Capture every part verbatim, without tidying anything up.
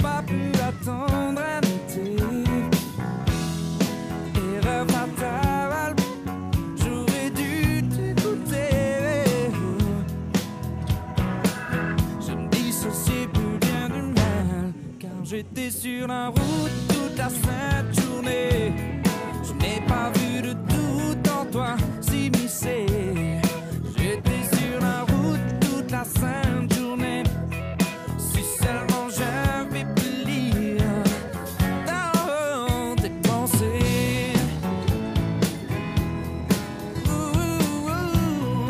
pas pu attendre un été. Erreur fatale, j'aurais dû t'écouter. Je me dissociais plus bien du mal, car j'étais sur la route toute la sainte journée. Je n'ai pas vu de doute en toi s'immiscer. J'étais sur la route toute la sainte journée. Si seulement j'avais pu lire dans tes pensées. Ouh, ouh.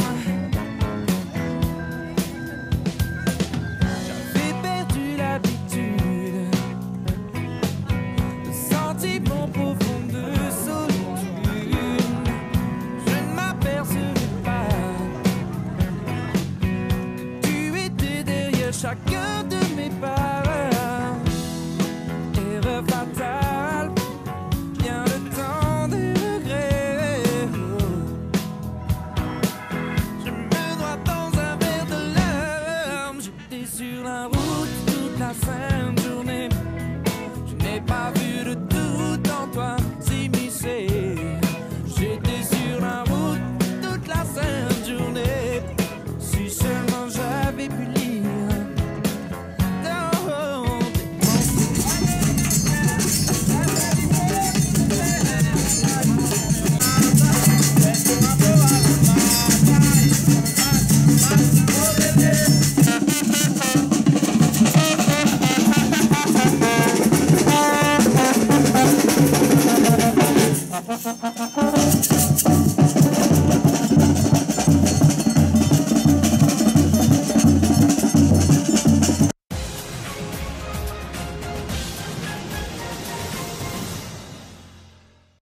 J'avais perdu l'habitude de sentiments profonds de solitude. Je ne m'apercevais pas que tu étais derrière chacun de mes pas. Erreur fatale, bien le temps des regrets. Je me noie dans un verre de larmes. J'étais sur la route toute la sainte journée. Je n'ai pas